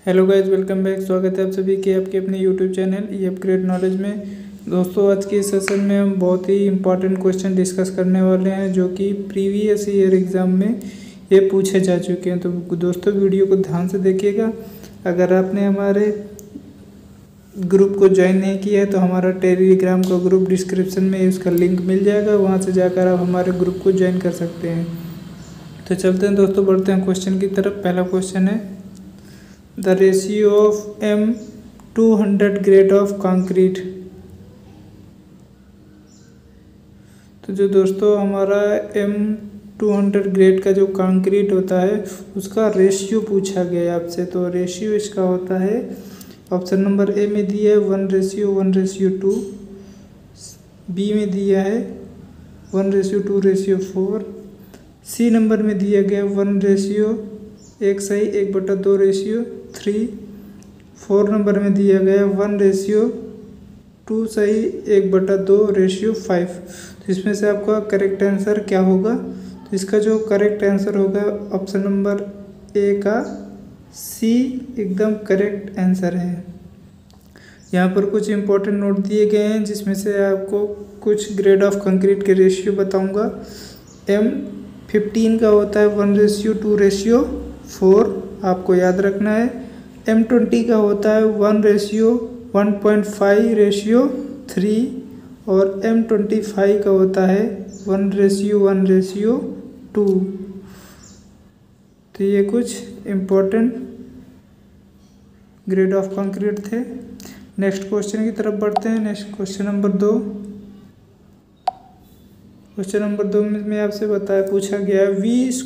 Hello guys, welcome back. स्वागत है आप सभी के आपके अपने YouTube channel e upgrade knowledge में। दोस्तों, आज के सेशन में हम बहुत ही इंपॉर्टेंट क्वेश्चन डिस्कस करने वाले हैं जो कि प्रीवियस ईयर एग्ज़ाम में ये पूछे जा चुके हैं। तो दोस्तों, वीडियो को ध्यान से देखिएगा। अगर आपने हमारे ग्रुप को ज्वाइन नहीं किया है तो हमारा टेलीग्राम का ग्रुप डिस्क्रिप्शन में उसका लिंक मिल जाएगा, वहाँ से जाकर आप हमारे ग्रुप को ज्वाइन कर सकते हैं। तो चलते हैं दोस्तों, बढ़ते हैं क्वेश्चन की तरफ। पहला क्वेश्चन है, the ratio of M200 grade of concrete. तो जो दोस्तों हमारा M200 ग्रेड का जो कंक्रीट होता है उसका रेशियो पूछा गया है आपसे। तो रेशियो इसका होता है, ऑप्शन नंबर ए में दिया है 1:1:2, बी में दिया है 1:2:4, सी नंबर में दिया गया 1:1:2:3, 4 नंबर में दिया गया 1:2:1:5। तो इसमें से आपका करेक्ट आंसर क्या होगा? तो इसका जो करेक्ट आंसर होगा ऑप्शन नंबर ए का सी एकदम करेक्ट आंसर है। यहाँ पर कुछ इंपॉर्टेंट नोट दिए गए हैं जिसमें से आपको कुछ ग्रेड ऑफ कंक्रीट के रेशियो बताऊंगा। M15 का होता है 1:2:4, आपको याद रखना है। M20 का होता है 1:1.5:3 और M25 का होता है 1:1:2। तो ये कुछ इम्पोर्टेंट ग्रेड ऑफ कंक्रीट थे। नेक्स्ट क्वेश्चन की तरफ बढ़ते हैं। Next question number 2। Question number 2 में आपसे पूछा गया है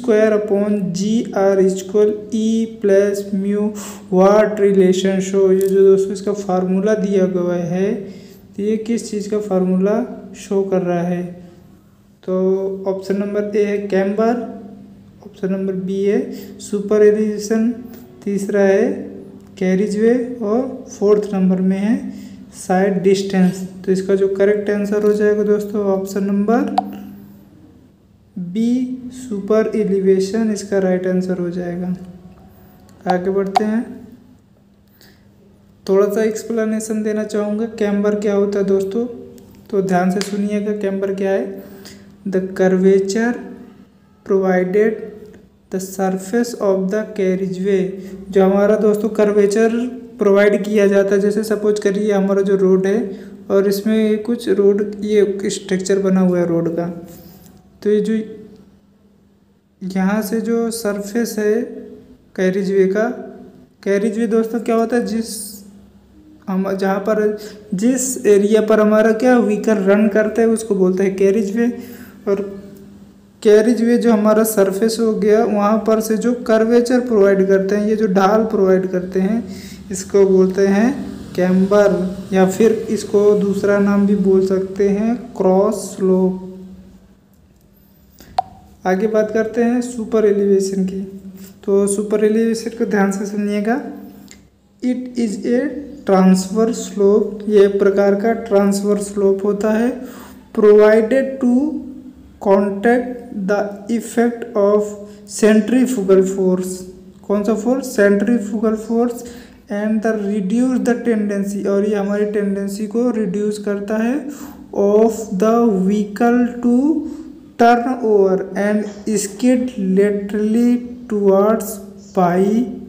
V²/GR=E+μ व्हाट रिलेशन शो। ये जो दोस्तों इसका फार्मूला दिया गया है, तो ये किस चीज़ का फार्मूला शो कर रहा है? तो ऑप्शन नंबर ए है कैम्बर, ऑप्शन नंबर बी है सुपर एलिवेशन, तीसरा है कैरिजवे और फोर्थ नंबर में है साइड डिस्टेंस। तो इसका जो करेक्ट आंसर हो जाएगा दोस्तों option number B super elevation, इसका राइट आंसर हो जाएगा। आगे बढ़ते हैं। थोड़ा सा एक्सप्लेनेशन देना चाहूँगा कैम्बर क्या होता है दोस्तों, तो ध्यान से सुनिएगा। कैम्बर क्या है? The curvature provided the surface of the carriageway. जो हमारा दोस्तों कर्वेचर प्रोवाइड किया जाता है, जैसे सपोज करिए हमारा जो रोड है और इसमें कुछ रोड ये स्ट्रक्चर बना हुआ है रोड का, तो ये जो यहाँ से जो सरफेस है कैरिजवे का, कैरिजवे दोस्तों क्या होता है, जिस एरिया पर हमारा क्या व्हीकल रन करता है उसको बोलते हैं कैरिजवे। और कैरिजवे जो हमारा सरफेस हो गया, वहाँ पर से जो कर्वेचर प्रोवाइड करते हैं, ये जो ढाल प्रोवाइड करते हैं, इसको बोलते हैं कैम्बर, या फिर इसको दूसरा नाम भी बोल सकते हैं क्रॉस स्लोप। आगे बात करते हैं सुपर एलिवेशन की। तो सुपर एलिवेशन को ध्यान से सुनिएगा। It is a transfer slope, ये एक प्रकार का ट्रांसफर स्लोप होता है, provided to contact the effect of centrifugal force. कौन सा force? Centrifugal force and the reduce the tendency, और ये हमारी टेंडेंसी को रिड्यूस करता है of the vehicle to turn over and skid laterally towards by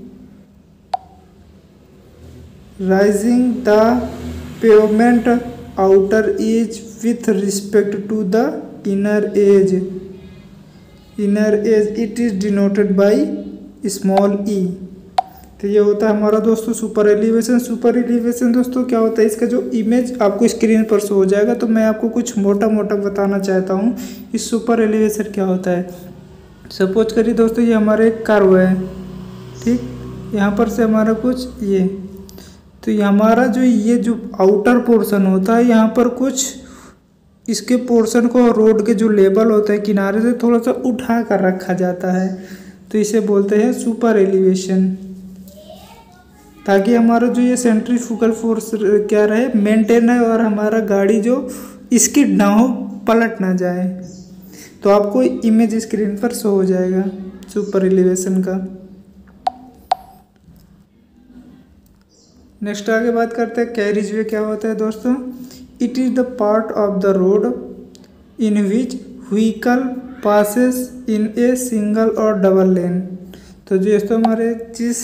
raising the pavement outer edge with respect to the inner edge. Inner edge it is denoted by small e। तो ये होता है हमारा दोस्तों super elevation. Super elevation दोस्तों क्या होता है, इसका जो इमेज आपको स्क्रीन पर शो हो जाएगा, तो मैं आपको कुछ मोटा मोटा बताना चाहता हूँ इस सुपर एलिवेशन क्या होता है। सपोज करिए दोस्तों ये हमारा एक कर्व है, ठीक, यहाँ पर से हमारा कुछ ये, तो ये हमारा ये जो आउटर पोर्शन होता है, यहाँ पर कुछ इसके पोर्शन को रोड के जो लेवल होता है किनारे से थोड़ा सा उठा कर रखा जाता है, तो इसे बोलते हैं सुपर एलिवेशन, ताकि हमारा जो ये सेंट्रीफ्यूगल फोर्स क्या रहे, मेंटेन है, और हमारा गाड़ी जो स्किड ना हो, पलट ना जाए। तो आपको इमेज स्क्रीन पर शो हो जाएगा सुपर एलिवेशन का। नेक्स्ट आगे बात करते हैं कैरिज वे क्या होता है दोस्तों। It is the part of the road in which vehicle passes in a single और डबल लेन। तो दोस्तों हमारे जिस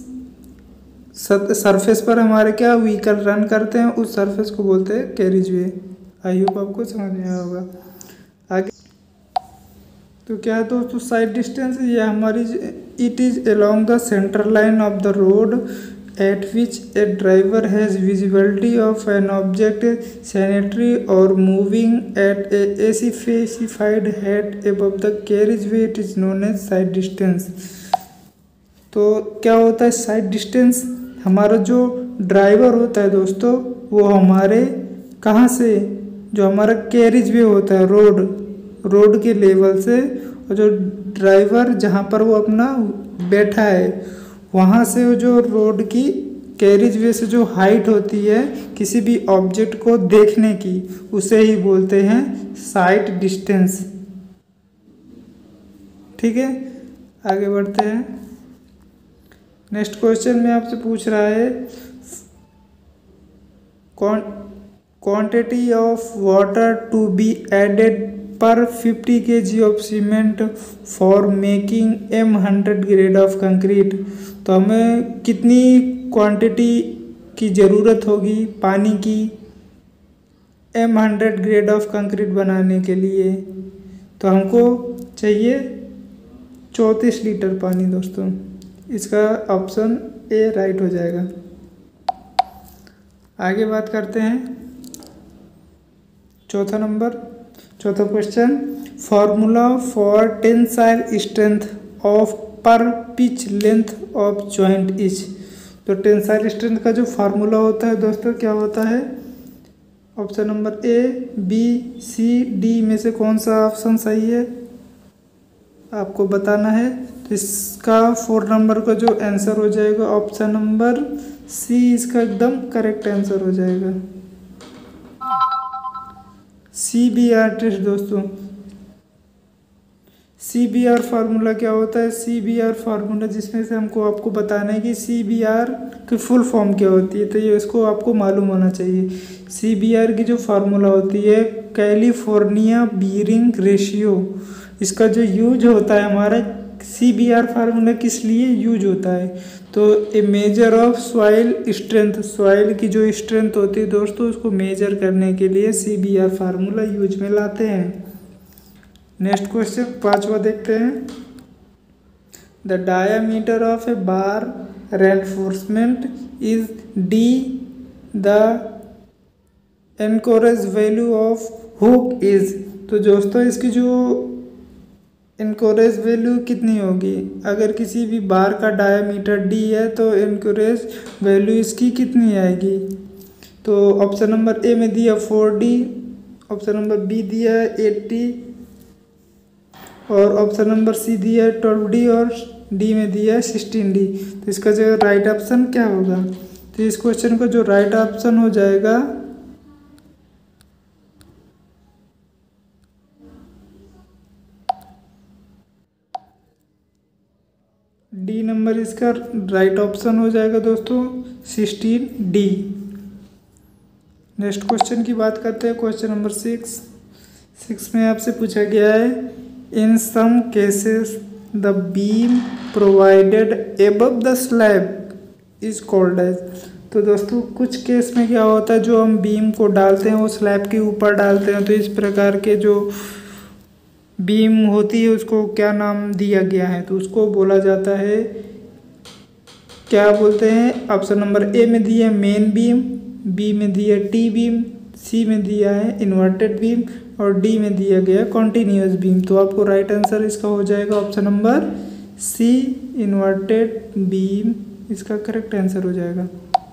सरफेस पर हमारे क्या व्हीकल रन करते हैं उस सरफेस को बोलते हैं कैरिज वे। आई होप आपको समझ में आया होगा। आगे तो क्या है दोस्तों साइड डिस्टेंस, ये हमारी it is along the centre line of the road at which a driver has visibility of an object sanitary or moving at a specified height above the carriageway, it is known as side distance। तो क्या होता है side distance, हमारा जो driver होता है दोस्तों वो हमारे कहाँ से, जो हमारा कैरिजवे होता है रोड के लेवल से, और जो ड्राइवर जहाँ पर वो अपना बैठा है वहाँ से वो जो रोड की कैरिजवे से जो हाइट होती है किसी भी ऑब्जेक्ट को देखने की, उसे ही बोलते हैं साइड डिस्टेंस। ठीक है, आगे बढ़ते हैं। नेक्स्ट क्वेश्चन में आपसे पूछ रहा है quantity of water to be added per 50 kg of cement for making M100 grade of concrete. तो हमें कितनी क्वांटिटी की ज़रूरत होगी पानी की M100 ग्रेड ऑफ कंक्रीट बनाने के लिए। तो हमको चाहिए 34 लीटर पानी दोस्तों। इसका ऑप्शन ए राइट हो जाएगा। आगे बात करते हैं चौथा question, formula for tensile strength of per pitch length of joint is. तो टेंसाइल स्ट्रेंथ का जो फार्मूला होता है दोस्तों क्या होता है, option number A, B, C, D में से कौन सा ऑप्शन सही है आपको बताना है। तो इसका 4 नंबर का जो आंसर हो जाएगा ऑप्शन नंबर सी, इसका एकदम करेक्ट आंसर हो जाएगा। CBR टेस्ट दोस्तों, CBR फार्मूला क्या होता है, CBR फार्मूला जिसमें से आपको बताना है कि CBR की फुल फॉर्म क्या होती है, तो ये इसको आपको मालूम होना चाहिए। CBR की जो फार्मूला होती है कैलिफोर्निया बीयरिंग रेशियो। इसका जो यूज होता है हमारा CBR फार्मूला किस लिए यूज होता है, तो a measure of soil strength, soil की जो स्ट्रेंथ होती है दोस्तों उसको मेजर करने के लिए CBR फार्मूला यूज में लाते हैं। नेक्स्ट क्वेश्चन 5वां देखते हैं। The diameter of a bar reinforcement is D, the anchorage value of hook is. तो दोस्तों इसकी जो एनकोरेज वैल्यू कितनी होगी, अगर किसी भी बार का डायामीटर डी है तो एनकोरेज वैल्यू इसकी कितनी आएगी। तो ऑप्शन नंबर ए में दिया 4D, ऑप्शन नंबर बी दिया है 80 और ऑप्शन नंबर सी दिया है 12D और डी में दिया है 16D। तो इसका जो राइट ऑप्शन क्या होगा, तो इस क्वेश्चन का जो राइट ऑप्शन हो जाएगा डी नंबर, इसका राइट ऑप्शन हो जाएगा दोस्तों 16D। नेक्स्ट क्वेश्चन की बात करते हैं, क्वेश्चन नंबर 6 में आपसे पूछा गया है in some cases the beam provided above the slab is called as. तो दोस्तों कुछ केस में क्या होता है, जो हम बीम को डालते हैं वो स्लैब के ऊपर डालते हैं, तो इस प्रकार के जो बीम होती है उसको क्या नाम दिया गया है, तो उसको बोला जाता है, क्या बोलते हैं। ऑप्शन नंबर ए में दिया है मेन बीम, बी में दिया टी बीम, सी में दिया है इन्वर्टेड बीम और डी में दिया गया कॉन्टिन्यूस बीम। तो आपको राइट आंसर इसका हो जाएगा option number C, inverted beam इसका करेक्ट आंसर हो जाएगा।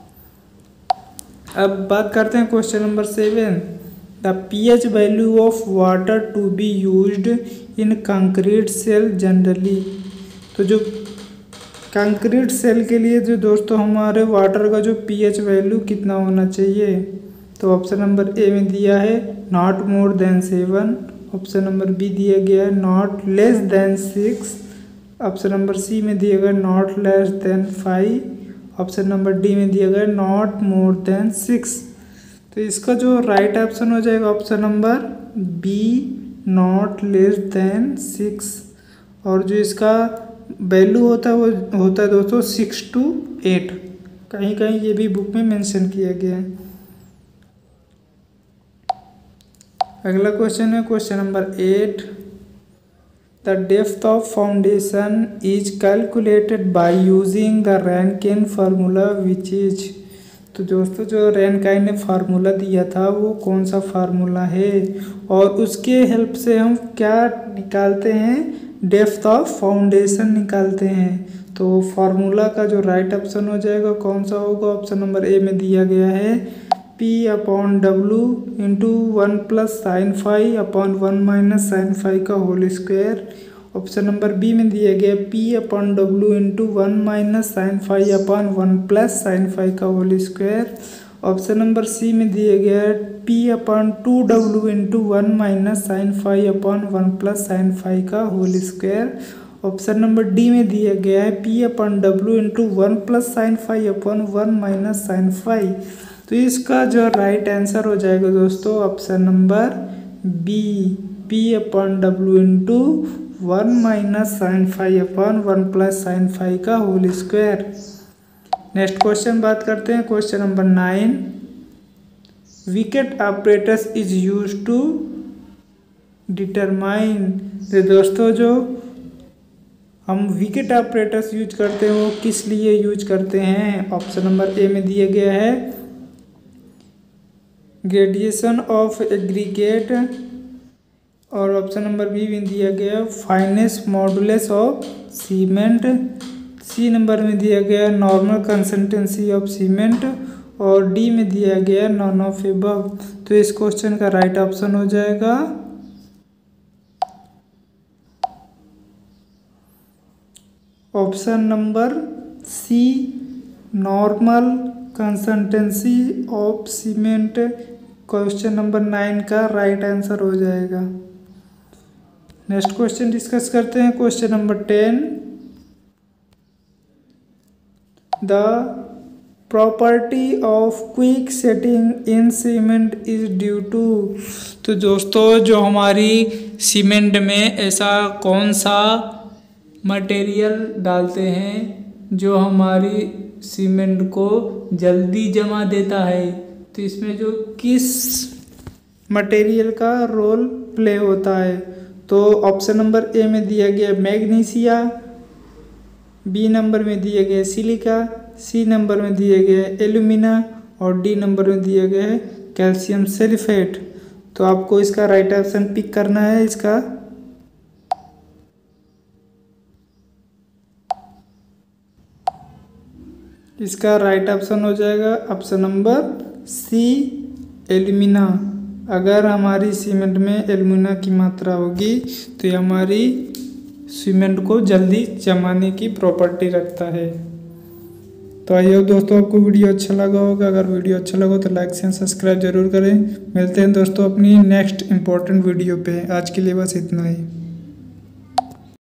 अब बात करते हैं question number 7, the pH value of water to be used in concrete shall generally. तो जो कंक्रीट सेल के लिए जो दोस्तों हमारे वाटर का जो pH वैल्यू कितना होना चाहिए, तो ऑप्शन नंबर ए में दिया है not more than 7, option number B दिया गया है not less than 6, option number C में दिया गया not less than 5 option number D में दिया गया नॉट मोर देन 6। तो इसका जो राइट ऑप्शन हो जाएगा option number B, not less than 6। और जो इसका वैल्यू होता है वो होता है दोस्तों 6 to 8। कहीं कहीं ये भी बुक में मेंशन किया गया है। अगला क्वेश्चन है question number 8। The depth of foundation is calculated by using the Rankine formula which is. तो दोस्तों जो रैनकाइन ने फार्मूला दिया था वो कौन सा फार्मूला है और उसके हेल्प से हम क्या निकालते हैं, डेप्थ ऑफ फाउंडेशन निकालते हैं। तो फार्मूला का जो राइट ऑप्शन हो जाएगा कौन सा होगा, ऑप्शन नंबर ए में दिया गया है P/W into 1 plus sine phi upon 1 minus sine phi का whole square. Option number B में दिया गया P/W into 1 minus sine phi upon 1 plus sine phi का whole square. Option number C में दिया गया है P/2W into 1 minus sine phi upon 1 plus sine phi का whole square. Option number D में दिया गया है P/W into 1 plus sine phi upon 1 minus sine phi. तो इसका जो राइट आंसर हो जाएगा दोस्तों option number B, P/W into 1 minus sine phi upon 1 plus sine phi का होल स्क्वायर। नेक्स्ट क्वेश्चन बात करते हैं question number 9। Vicat operators is use to determine. तो दोस्तों जो हम विकेट ऑपरेटर्स यूज करते हैं वो किस लिए यूज करते हैं, ऑप्शन नंबर ए में दिया गया है ग्रेडिएशन ऑफ एग्रीगेट। और ऑप्शन नंबर बी में दिया गया finest modulus of cement. C number में दिया गया नॉर्मल कंसिस्टेंसी ऑफ सीमेंट। और डी में दिया गया नॉन ऑफ एबव। तो इस क्वेश्चन का राइट ऑप्शन हो जाएगा option number C, normal consistency of cement. Question number 9 का राइट आंसर हो जाएगा। नेक्स्ट क्वेश्चन डिस्कस करते हैं question number 10। The property of quick setting in cement is due to. तो दोस्तों जो हमारी सीमेंट में ऐसा कौन सा मटेरियल डालते हैं जो हमारी सीमेंट को जल्दी जमा देता है, तो इसमें जो किस मटेरियल का रोल प्ले होता है। तो ऑप्शन नंबर ए में दिया गया मैग्नीशिया, बी नंबर में दिया गया सिलिका, सी नंबर में दिया गया एल्यूमिना और डी नंबर में दिया गया है कैल्शियम सल्फेट। तो आपको इसका राइट ऑप्शन पिक करना है। इसका राइट ऑप्शन हो जाएगा ऑप्शन नंबर सी, एल्यूमिना। अगर हमारी सीमेंट में एल्यूमिना की मात्रा होगी तो ये हमारी सीमेंट को जल्दी जमाने की प्रॉपर्टी रखता है। तो आई होप दोस्तों आपको वीडियो अच्छा लगा होगा। अगर वीडियो अच्छा लगा तो लाइक एंड सब्सक्राइब जरूर करें। मिलते हैं दोस्तों अपनी नेक्स्ट इंपॉर्टेंट वीडियो पे। आज के लिए बस इतना ही।